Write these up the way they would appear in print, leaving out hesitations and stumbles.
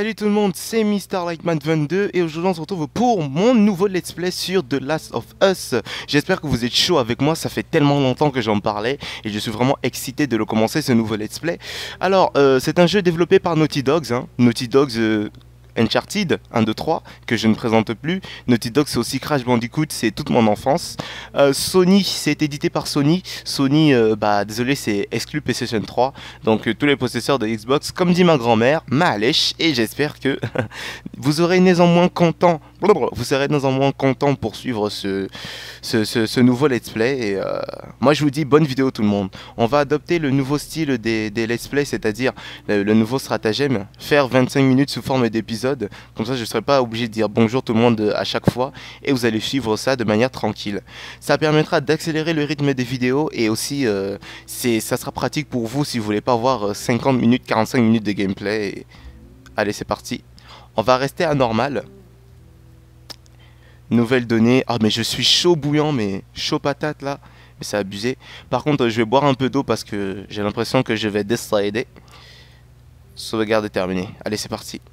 Salut tout le monde, c'est MrLightman22 et aujourd'hui on se retrouve pour mon nouveau let's play sur The Last of Us. J'espère que vous êtes chaud avec moi, ça fait tellement longtemps que j'en parlais et je suis vraiment excité de le commencer ce nouveau let's play. Alors, c'est un jeu développé par Naughty Dogs, Naughty Dogs Uncharted 1, 2, 3, que je ne présente plus. Naughty Dog, c'est aussi Crash Bandicoot, c'est toute mon enfance. Sony, c'est édité par Sony. Sony, désolé, c'est exclu PlayStation 3. Donc tous les possesseurs de Xbox, comme dit ma grand-mère, ma'alèche, et j'espère que vous aurez néanmoins content. Vous serez néanmoins content pour suivre ce nouveau let's play. Et moi, je vous dis bonne vidéo tout le monde. On va adopter le nouveau style des let's play, c'est-à-dire le nouveau stratagème, faire 25 minutes sous forme d'épisode. Comme ça, je ne serai pas obligé de dire bonjour tout le monde à chaque fois et vous allez suivre ça de manière tranquille. Ça permettra d'accélérer le rythme des vidéos et aussi, ça sera pratique pour vous si vous voulez pas avoir 50 minutes, 45 minutes de gameplay. Et... Allez, c'est parti. On va rester à normal. Nouvelles données. Ah, mais je suis chaud bouillant, mais chaud patate là. Mais c'est abusé. Par contre, je vais boire un peu d'eau parce que j'ai l'impression que je vais décider. Sauvegarde terminée. Allez, c'est parti.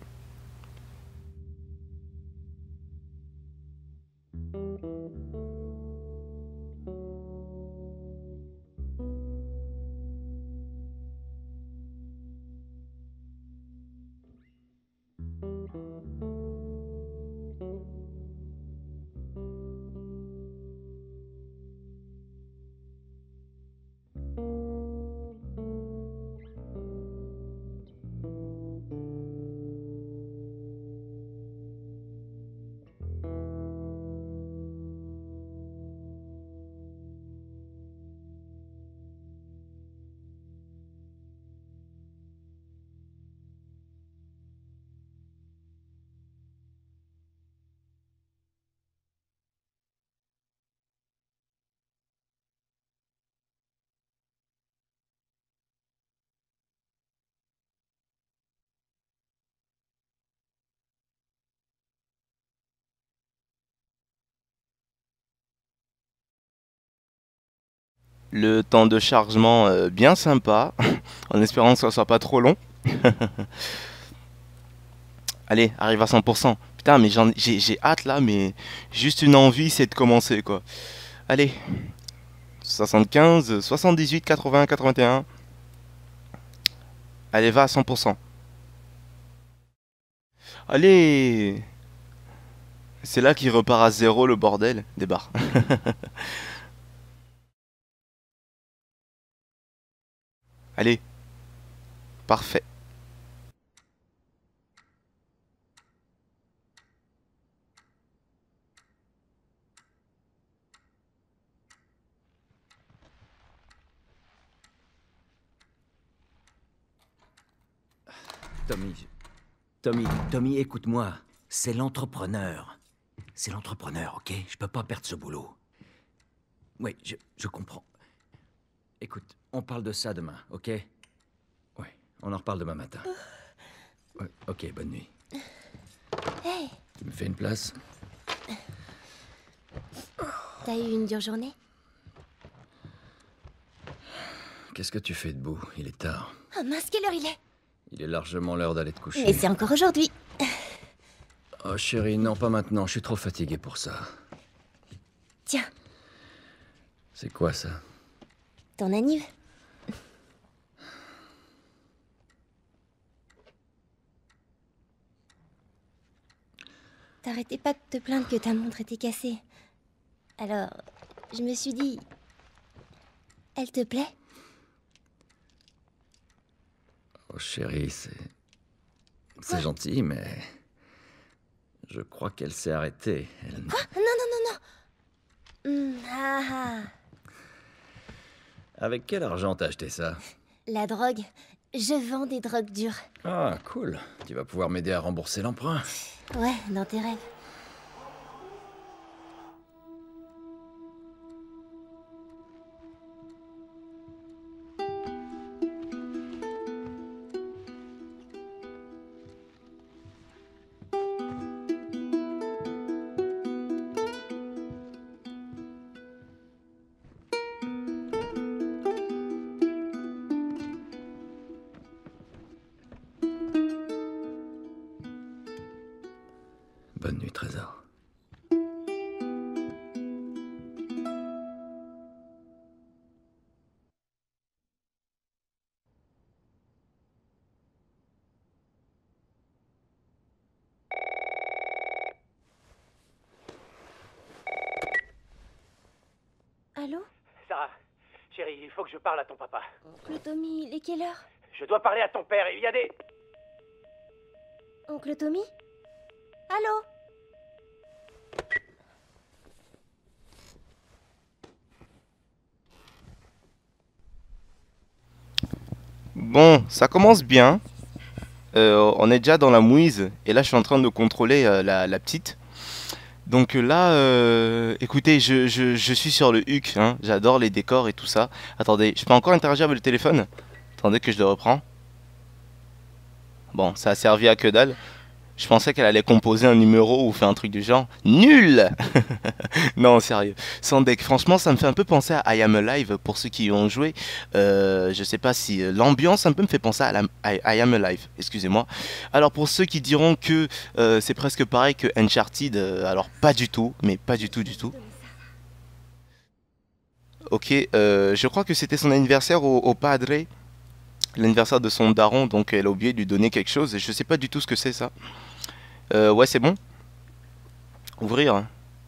Le temps de chargement bien sympa, en espérant que ça soit pas trop long. Allez, arrive à 100%. Putain, mais j'ai hâte là, mais juste une envie, c'est de commencer quoi. Allez, 75, 78, 80, 81. Allez, va à 100%. Allez, c'est là qu'il repart à zéro le bordel des barres. Allez, parfait. Tommy, écoute-moi. C'est l'entrepreneur. C'est l'entrepreneur, ok? Je peux pas perdre ce boulot. Oui, je comprends. Écoute, on parle de ça demain, ok? Ouais, on en reparle demain matin. Ouais, ok, bonne nuit. Hey, Tu me fais une place? t'as eu une dure journée? Qu'est-ce que tu fais debout? Il est tard. Oh mince, quelle heure il est? Il est largement l'heure d'aller te coucher. Mais c'est encore aujourd'hui. Oh chérie, non, pas maintenant. Je suis trop fatigué pour ça. Tiens, C'est quoi ça? ton anniv. T'arrêtais pas de te plaindre que ta montre était cassée. Alors, je me suis dit... Elle te plaît? Oh chérie, c'est gentil, mais... Je crois qu'elle s'est arrêtée. Elle... Quoi? Non, non, non, non. Ah ah. Avec quel argent t'as acheté ça? La drogue. Je vends des drogues dures. Ah, cool. Tu vas pouvoir m'aider à rembourser l'emprunt. Ouais, dans tes rêves. chérie, il faut que je parle à ton papa. Oncle Tommy, il est quelle heure? Je dois parler à ton père, il y a des... Oncle Tommy? Allô? Bon, ça commence bien. On est déjà dans la mouise. Et là, je suis en train de contrôler la petite. Donc là, écoutez, je suis sur le HUC. Hein. J'adore les décors et tout ça. Attendez, je peux encore interagir avec le téléphone? Attendez que je le reprends. Bon, ça a servi à que dalle. Je pensais qu'elle allait composer un numéro ou faire un truc du genre. Nul. Non, sérieux. Sans deck, franchement, ça me fait un peu penser à I Am Alive pour ceux qui y ont joué. Je sais pas si l'ambiance un peu me fait penser à I Am Alive. Excusez-moi. Alors pour ceux qui diront que c'est presque pareil que Uncharted, alors pas du tout, mais pas du tout du tout. Ok, je crois que c'était son anniversaire au padre. L'anniversaire de son daron, donc elle a oublié de lui donner quelque chose. Et je sais pas du tout ce que c'est ça. Ouais, c'est bon. Ouvrir.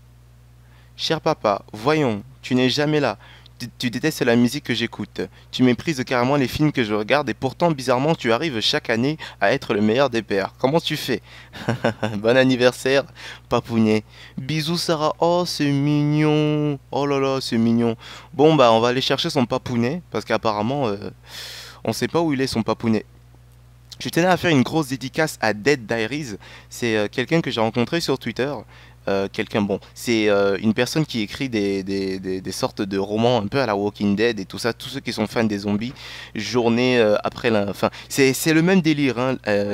Cher papa, voyons, tu n'es jamais là. Tu détestes la musique que j'écoute. Tu méprises carrément les films que je regarde et pourtant, bizarrement, tu arrives chaque année à être le meilleur des pères. Comment tu fais? Bon anniversaire, papounet. Bisous, Sarah. Oh, c'est mignon. Oh là là, c'est mignon. Bon, bah, on va aller chercher son papounet parce qu'apparemment, on sait pas où il est, son papounet. Je tenais à faire une grosse dédicace à Dead Diaries. C'est quelqu'un que j'ai rencontré sur Twitter. Bon, c'est une personne qui écrit des sortes de romans un peu à la Walking Dead et tout ça. Tous ceux qui sont fans des zombies, journée après la... Enfin, c'est le même délire, hein,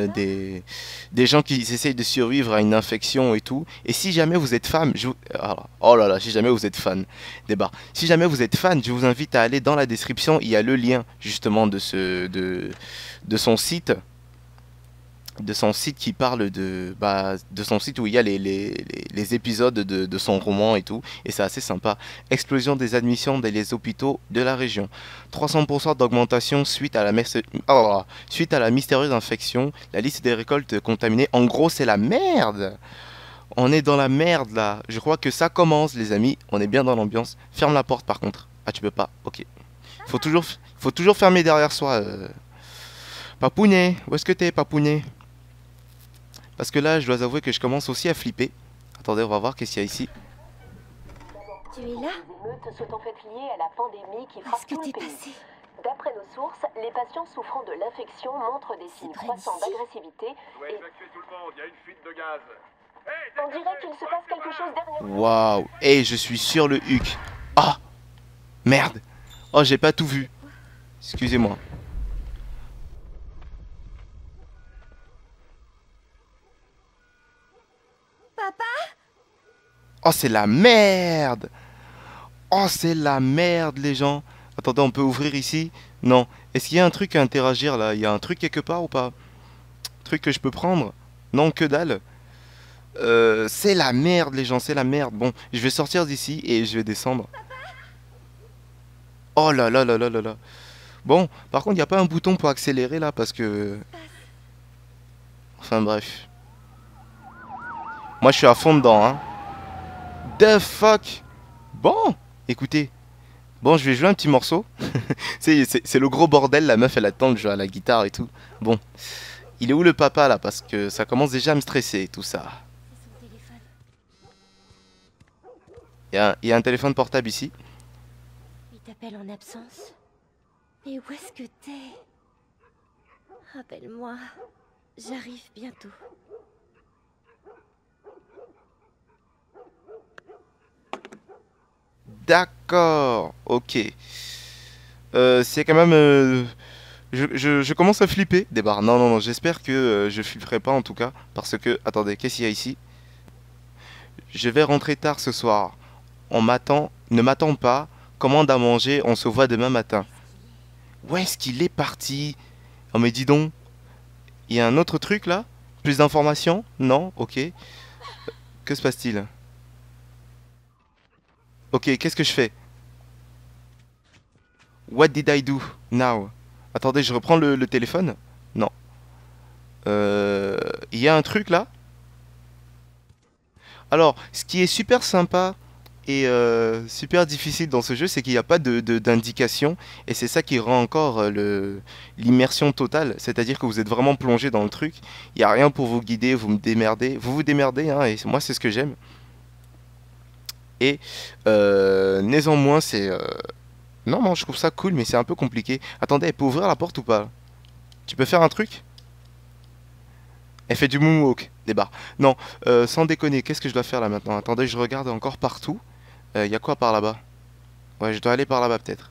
des gens qui essayent de survivre à une infection et tout. Et si jamais vous êtes fan, oh là là, si jamais vous êtes fan, débat. Si jamais vous êtes fan, je vous invite à aller dans la description. Il y a le lien justement de son site. De son site qui parle de son site où il y a les épisodes de son roman et tout, et c'est assez sympa. Explosion des admissions dans les hôpitaux de la région, 300% d'augmentation suite à la mystérieuse infection, la liste des récoltes contaminées. En gros, c'est la merde. On est dans la merde là. Je crois que ça commence, les amis. On est bien dans l'ambiance. Ferme la porte par contre. Ah, tu peux pas. Ok. Faut toujours fermer derrière soi. Papounet, où est-ce que t'es, Papounet? Parce que là, je dois avouer que je commence aussi à flipper. Attendez, on va voir qu'est-ce qu'il y a ici. Tu es là? Les émeutes sont en fait liées à la pandémie qui frappe Qu'est-ce que tout le t'es pays. passé? D'après nos sources, les patients souffrant de l'infection montrent des signes près croissants d'ici. d'agressivité On doit et évacuer tout le monde, il y a une fuite de gaz. on dirait qu'il se passe quelque chose derrière. Waouh. Et je suis sur le HUC. Ah, merde. Oh, j'ai pas tout vu. Excusez-moi. Papa? Oh, c'est la merde. Oh, c'est la merde, les gens. Attendez, on peut ouvrir ici? Non. Est-ce qu'il y a un truc à interagir là? Il y a un truc quelque part ou pas? Truc que je peux prendre? Non, que dalle. C'est la merde, les gens, c'est la merde. Bon, je vais sortir d'ici et je vais descendre. Oh là là là là là là. Bon, par contre, il n'y a pas un bouton pour accélérer là parce que... Enfin bref. Moi, je suis à fond dedans, hein. The fuck. Bon, écoutez. Bon, je vais jouer un petit morceau. C'est le gros bordel, la meuf, elle attend de jouer à la guitare et tout. Bon. Il est où le papa là? Parce que ça commence déjà à me stresser, tout ça. C'est son téléphone. Il y a un téléphone portable ici. Il t'appelle en absence. Mais où est-ce que t'es? Rappelle-moi. J'arrive bientôt. D'accord, ok. C'est quand même... je commence à flipper. Des barres. Non, non, non, j'espère que je flipperai pas en tout cas. Parce que... Attendez, qu'est-ce qu'il y a ici? Je vais rentrer tard ce soir. On m'attend... Ne m'attend pas. Commande à manger, on se voit demain matin. Où est-ce qu'il est parti? Oh mais dis donc. Il y a un autre truc là? Plus d'informations? Non? Ok. Que se passe-t-il? Ok, qu'est-ce que je fais? What did I do now? Attendez, je reprends le téléphone? Non. Il y a un truc là? Alors, ce qui est super sympa est super difficile dans ce jeu, c'est qu'il n'y a pas d'indication. Et c'est ça qui rend encore l'immersion totale. C'est-à-dire que vous êtes vraiment plongé dans le truc. Il n'y a rien pour vous guider, vous me démerdez. Vous vous démerdez, hein, et moi c'est ce que j'aime. Et néanmoins c'est... Non, non, je trouve ça cool, mais c'est un peu compliqué. Attendez, elle peut ouvrir la porte ou pas? Tu peux faire un truc? Elle fait du moonwalk, des barres. Non, sans déconner, qu'est-ce que je dois faire là maintenant? Attendez, je regarde encore partout. Y a quoi par là-bas? Ouais, je dois aller par là-bas peut-être.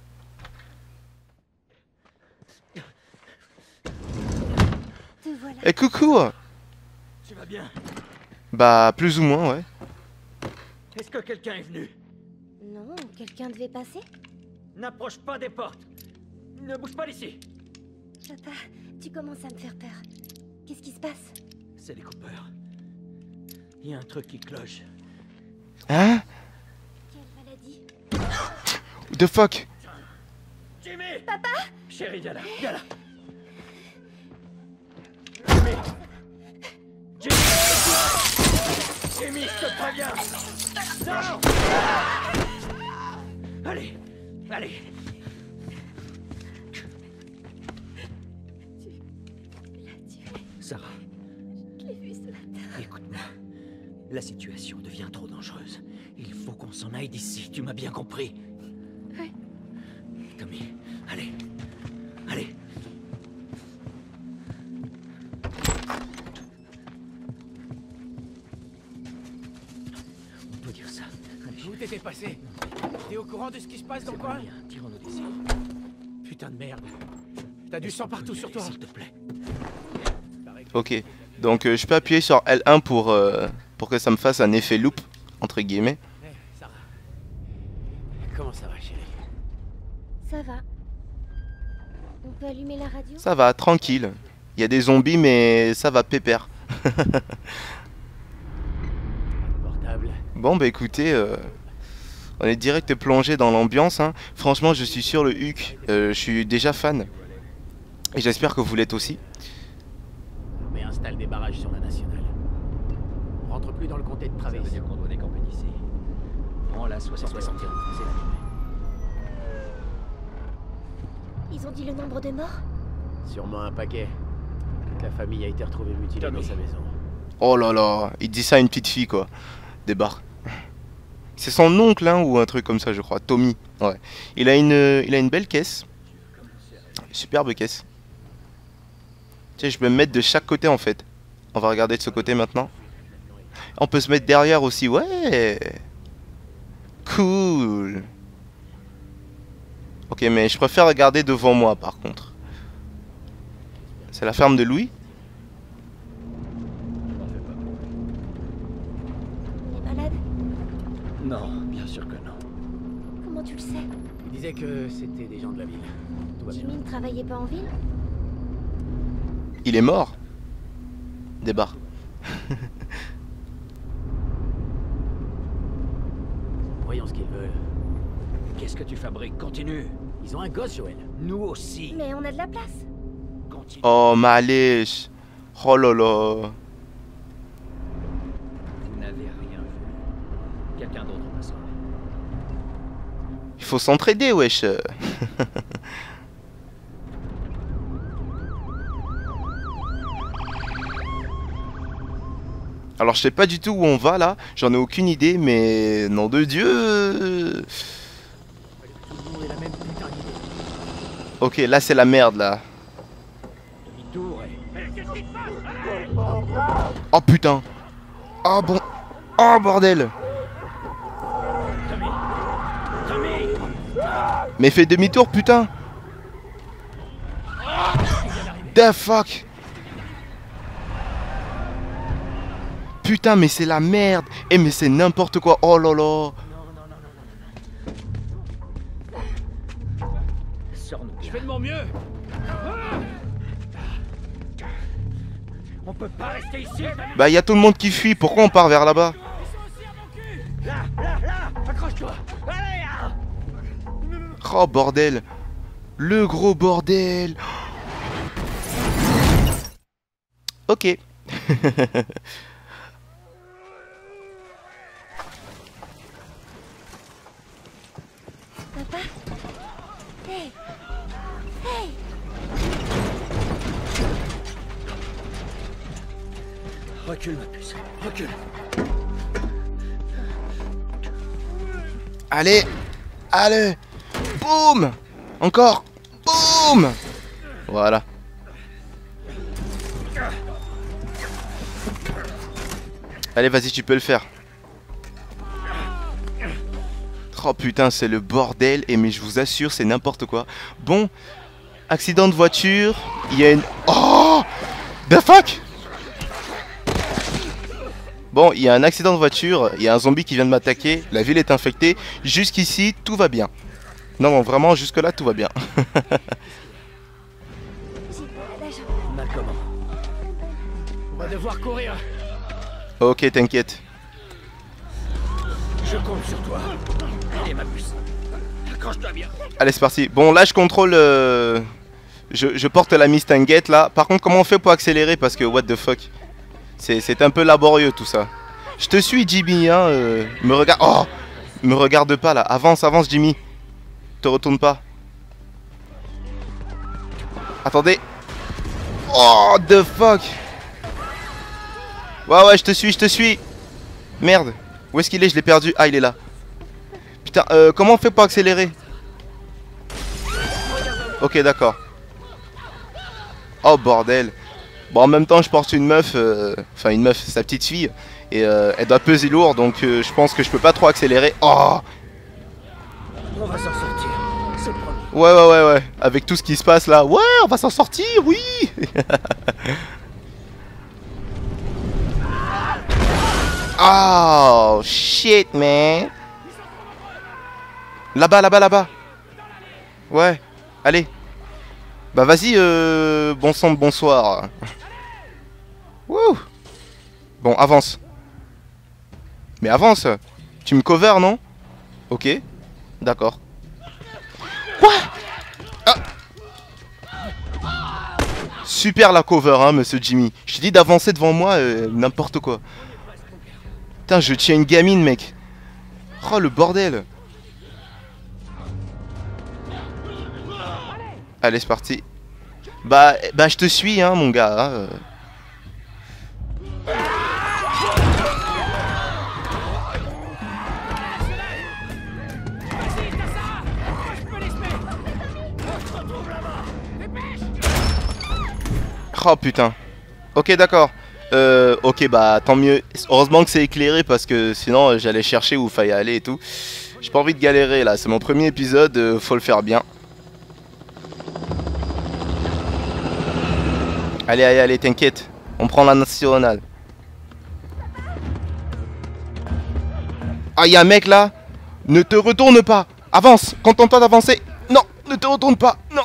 Te voilà. Eh, coucou! Tu vas bien? Bah, plus ou moins, ouais. Est-ce que quelqu'un est venu? Non, quelqu'un devait passer? N'approche pas des portes. Ne bouge pas d'ici. Papa, tu commences à me faire peur. Qu'est-ce qui se passe? C'est les coupeurs. Il y a un truc qui cloche. Hein? Quelle maladie? What the fuck? Jimmy! Papa! Chérie, viens là, viens là. Jimmy! Jimmy! Jimmy, je te préviens! Non! Allez, allez. Sarah, Je l'ai vu ce matin. écoute-moi. La situation devient trop dangereuse. Il faut qu'on s'en aille d'ici, tu m'as bien compris? Oui. Tommy, allez. Allez. On peut dire ça. Allez, Où t'étais passé? T'es au courant de ce qui se passe dans le coin? rien, tirons-nous d'ici. Putain de merde. T'as du sang partout sur toi. S'il te plaît. Ok, donc je peux appuyer sur L1 pour que ça me fasse un effet loop, entre guillemets. Hey, Sarah. Comment ça va, chérie? Ça va. On peut allumer la radio? Ça va, tranquille. Il y a des zombies, mais ça va, pépère. Portable. Bon, bah écoutez, on est direct plongé dans l'ambiance, hein. Franchement, je suis sur le HUC. Je suis déjà fan. Et j'espère que vous l'êtes aussi. Mais installe des barrages sur la nationale. On rentre plus dans le comté de Travis. Ça veut dire qu'on doit décamper d'ici. Prends la 60. C'est la Ils ont dit le nombre de morts? Sûrement un paquet. Toute la famille a été retrouvée mutilée Tommy. dans sa maison. Oh là là, il dit ça à une petite fille, quoi. Des barres. C'est son oncle, hein, ou un truc comme ça, je crois. Tommy. Ouais. Il a une belle caisse. Superbe caisse. Tiens, je peux me mettre de chaque côté, en fait. On va regarder de ce côté maintenant. On peut se mettre derrière aussi, ouais. Cool. Ok, mais je préfère regarder devant moi, par contre. C'est la ferme de Louis? Il est malade? Non, bien sûr que non. Comment tu le sais? Il disait que c'était des gens de la ville. Tout va bien. Jimmy ne travaillait pas en ville? Il est mort. Des barres. Voyons ce qu'ils veulent. Qu'est-ce que tu fabriques? Continue. Ils ont un gosse, Joël. Nous aussi. Mais on a de la place. Continue. Oh, malèche. Oh là là. Vous n'avez rien vu. Quelqu'un d'autre passera. Il faut s'entraider, wesh. Alors, je sais pas du tout où on va là. J'en ai aucune idée, mais nom de Dieu. Tout le monde est la même putain d'idée. Ok, là c'est la merde là. Demi-tour et... Oh putain. Oh bon. Oh bordel. Tommy. Tommy. Mais fais demi-tour, putain. The fuck. Putain, mais c'est la merde. Eh, mais c'est n'importe quoi. Oh là là. Sors-nous. Je fais de mon mieux. On peut pas rester ici. Bah, y a tout le monde qui fuit. Pourquoi on part vers là-bas? Là, accroche-toi. Allez, ah. Oh bordel. Le gros bordel. Ok. Papa? Hey! Hey! Recule, ma puce. Recule. Allez! Allez! Boum! Encore! Boum! Voilà. Allez, vas-y, tu peux le faire. Oh putain, c'est le bordel. Et mais je vous assure, c'est n'importe quoi. Bon, accident de voiture. Il y a une... Oh! The fuck! Bon, il y a un accident de voiture. Il y a un zombie qui vient de m'attaquer. La ville est infectée. Jusqu'ici, tout va bien. Non, non, vraiment, jusque-là, tout va bien. Mal comment? On va devoir courir. Ok, t'inquiète. Je compte sur toi. Allez, ma puce. Accroche-toi bien. Allez, c'est parti. Bon, là, je contrôle... Je porte la Mistinguette, là. Par contre, comment on fait pour accélérer? Parce que, what the fuck. C'est un peu laborieux, tout ça. Je te suis, Jimmy, hein. Me regarde... Oh! Me regarde pas, là. Avance, avance, Jimmy. Te retourne pas. Attendez. Oh, the fuck. Ouais, ouais, je te suis, je te suis. Merde. Où est-ce qu'il est? Je l'ai perdu. Ah, il est là. Putain, comment on fait pour accélérer? Ok, d'accord. Oh, bordel. Bon, en même temps, je porte une meuf. Enfin, une meuf, sa petite fille. Et elle doit peser lourd, donc je pense que je peux pas trop accélérer. Oh! On va s'en sortir. C'est promis. Ouais, ouais, ouais, ouais. Avec tout ce qui se passe là. Ouais, on va s'en sortir, oui. Oh, shit, man. Là-bas, là-bas, là-bas. Ouais, allez. Bah vas-y, bon sang de bonsoir. Wouh. Bon, avance. Mais avance. Tu me cover, non? Ok. D'accord. Quoi? Ah. Super la cover, hein, monsieur Jimmy. Je t'ai dit d'avancer devant moi, n'importe quoi. Putain, je tiens une gamine, mec. Oh, le bordel. Allez, c'est parti. Bah, je te suis, hein, mon gars. Hein. Oh putain. Ok, d'accord. Ok, bah tant mieux. Heureusement que c'est éclairé parce que sinon j'allais chercher où il fallait aller et tout. J'ai pas envie de galérer là. C'est mon premier épisode, faut le faire bien. Allez, allez, allez, t'inquiète. On prend la nationale. Ah, y'a un mec là. Ne te retourne pas. Avance. Contente-toi d'avancer. Non, ne te retourne pas. Non.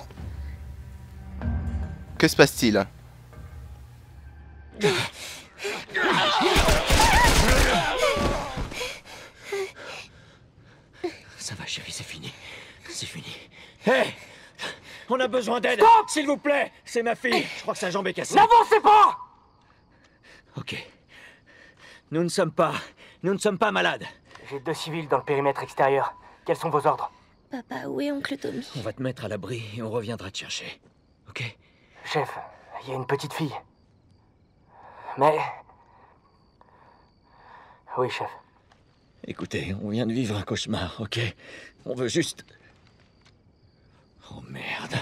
Que se passe-t-il? Ça va, chérie, c'est fini. C'est fini. Hé! On a besoin d'aide! Stop! S'il vous plaît! C'est ma fille! Je crois que sa jambe est cassée. N'avancez pas! Ok. Nous ne sommes pas malades. J'ai 2 civils dans le périmètre extérieur. Quels sont vos ordres? Papa, où est oncle Tommy? On va te mettre à l'abri et on reviendra te chercher. Ok? Chef, il y a une petite fille. Mais... Oui, chef. Écoutez, on vient de vivre un cauchemar, ok? On veut juste... Oh merde.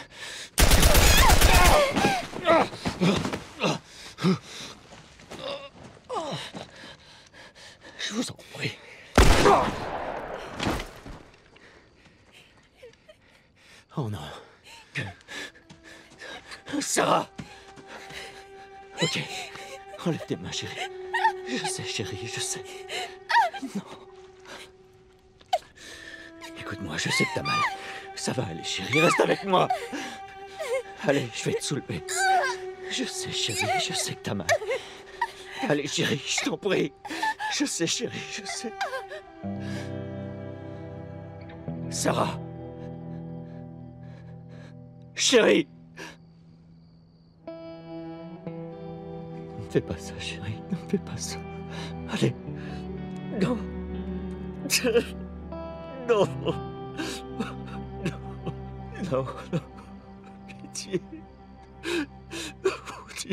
Je vous en prie. Oh non. Sarah! Ok. Enlève tes mains, chérie. Je sais, chérie, je sais. Non. Écoute-moi, je sais que t'as mal. Ça va aller, chérie, reste avec moi. Allez, je vais te soulever. Je sais, chérie, je sais que t'as mal. Allez, chérie, je t'en prie. Je sais, chérie, je sais. Sarah. Chérie. Ne fais pas ça, chérie, ne fais pas ça. Allez. Non. Non. Non, non. Pitié. Oh, mon Dieu.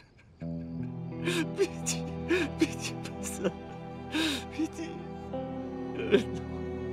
Pitié. Pitié, pas ça. Pitié. Non.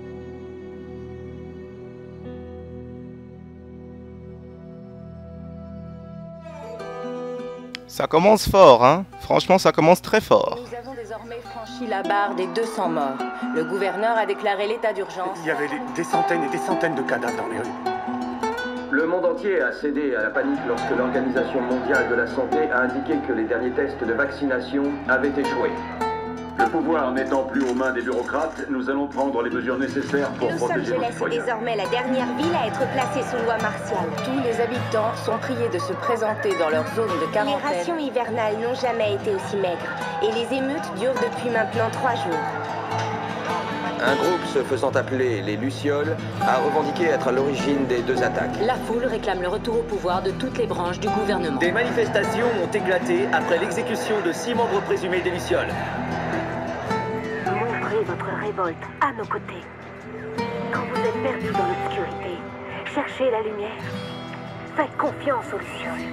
Ça commence fort, hein. Franchement, ça commence très fort. Nous avons désormais franchi la barre des 200 morts. Le gouverneur a déclaré l'état d'urgence. Il y avait des centaines et des centaines de cadavres dans les rues. Le monde entier a cédé à la panique lorsque l'Organisation mondiale de la santé a indiqué que les derniers tests de vaccination avaient échoué. Le pouvoir n'étant plus aux mains des bureaucrates, nous allons prendre les mesures nécessaires pour Los protéger nos Angeles est citoyens. désormais la dernière ville à être placée sous loi martiale. Tous les habitants sont priés de se présenter dans leur zone de Les quarantaine. rations hivernales n'ont jamais été aussi maigres. Et les émeutes durent depuis maintenant 3 jours. Un groupe se faisant appeler les Lucioles a revendiqué être à l'origine des 2 attaques. La foule réclame le retour au pouvoir de toutes les branches du gouvernement. Des manifestations ont éclaté après l'exécution de 6 membres présumés des Lucioles. Montrez votre révolte à nos côtés. Quand vous êtes perdus dans l'obscurité, cherchez la lumière. Faites confiance aux Lucioles.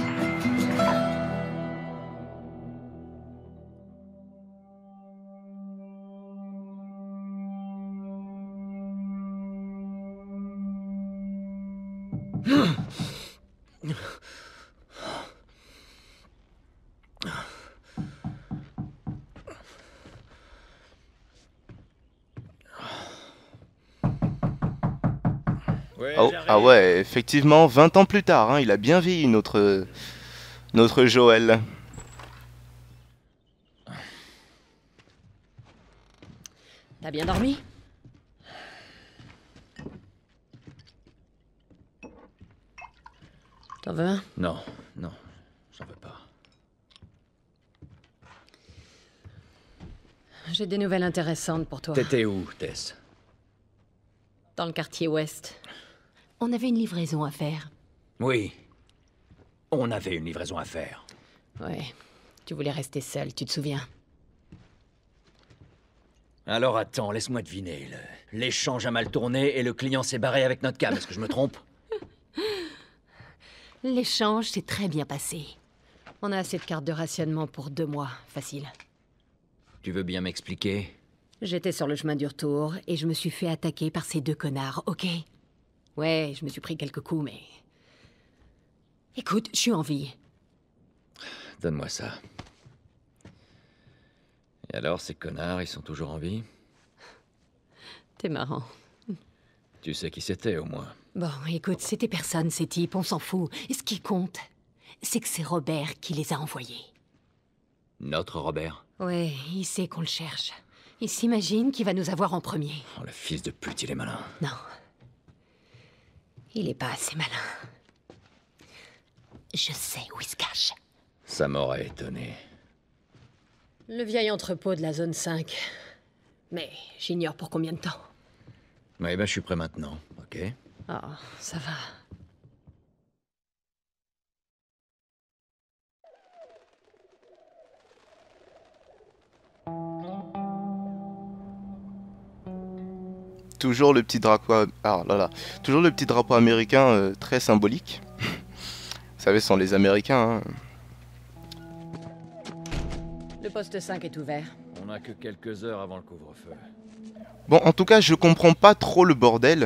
Oh, ah ouais, effectivement, 20 ans plus tard, hein, il a bien vieilli notre Joël. T'as bien dormi? T'en veux un? Non, non, j'en veux pas. J'ai des nouvelles intéressantes pour toi. T'étais où, Tess? Dans le quartier ouest. On avait une livraison à faire. Oui. On avait une livraison à faire. Ouais. Tu voulais rester seul, tu te souviens? Alors attends, laisse-moi deviner. L'échange a mal tourné et le client s'est barré avec notre cam. Est-ce que je me trompe? L'échange s'est très bien passé. On a assez de cartes de rationnement pour 2 mois. Facile. Tu veux bien m'expliquer? J'étais sur le chemin du retour et je me suis fait attaquer par ces 2 connards, ok? Ouais, je me suis pris quelques coups, mais... Écoute, je suis en vie. Donne-moi ça. Et alors, ces connards, ils sont toujours en vie? T'es marrant. Tu sais qui c'était, au moins? Bon, écoute, c'était personne, ces types, on s'en fout. Et ce qui compte, c'est que c'est Robert qui les a envoyés. Notre Robert? Ouais, il sait qu'on le cherche. Il s'imagine qu'il va nous avoir en premier. Oh, le fils de pute, il est malin. Non. Il est pas assez malin. Je sais où il se cache. Ça m'aurait étonné. Le vieil entrepôt de la zone 5. Mais j'ignore pour combien de temps. Ouais, ben je suis prêt maintenant, ok? Oh, ça va. Toujours le petit drapeau, toujours le petit drapeau américain très symbolique. Vous savez, ce sont les Américains. Hein. Le poste 5 est ouvert. On n'a que quelques heures avant le couvre-feu. Bon, en tout cas, je comprends pas trop le bordel.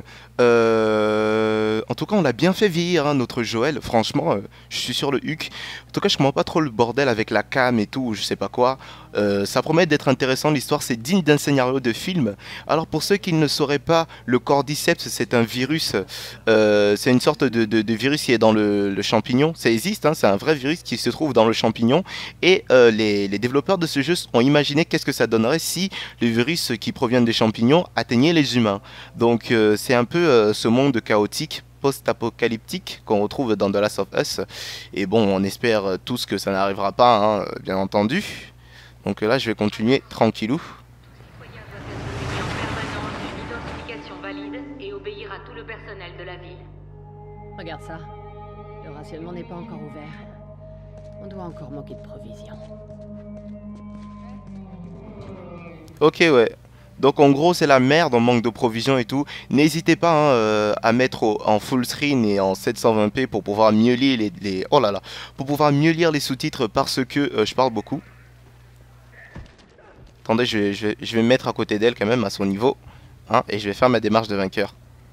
En tout cas, on l'a bien fait vieillir, hein, notre Joël. Franchement, je suis sur le huc. En tout cas, je comprends pas trop le bordel avec la cam et tout, je sais pas quoi. Ça promet d'être intéressant, l'histoire, c'est digne d'un scénario de film. Alors, pour ceux qui ne sauraient pas, le cordyceps, c'est un virus. C'est une sorte de virus qui est dans le champignon. Ça existe, hein, c'est un vrai virus qui se trouve dans le champignon. Et les développeurs de ce jeu ont imaginé qu'est-ce que ça donnerait si le virus qui provient des champignons atteignait les humains. Donc c'est un peu ce monde chaotique, post-apocalyptique qu'on retrouve dans The Last of Us. Et bon, on espère tous que ça n'arrivera pas, hein, bien entendu. Donc là, je vais continuer tranquillou. Identification valide et obéir à tout le personnel de la ville. Regarde ça. Le rationnement n'est pas encore ouvert. On doit encore manquer de provisions. Ok, ouais. Donc en gros c'est la merde, on manque de provisions et tout. N'hésitez pas hein, à mettre en full screen et en 720p pour pouvoir mieux lire oh là là, pour pouvoir mieux lire les sous-titres parce que je parle beaucoup. Attendez, je vais me mettre à côté d'elle quand même à son niveau hein, et je vais faire ma démarche de vainqueur.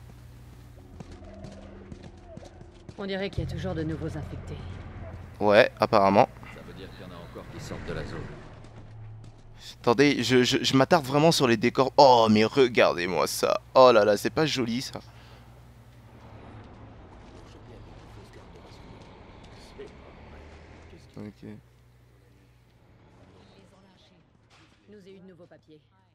On dirait qu'il y a toujours de nouveaux infectés. Ouais, apparemment. Ça veut dire qu'il y en a encore qui sortent de la zone. Attendez, je m'attarde vraiment sur les décors. Oh, mais regardez-moi ça. Oh là là, c'est pas joli ça. Ok. Nous ai eu de nouveaux papiers.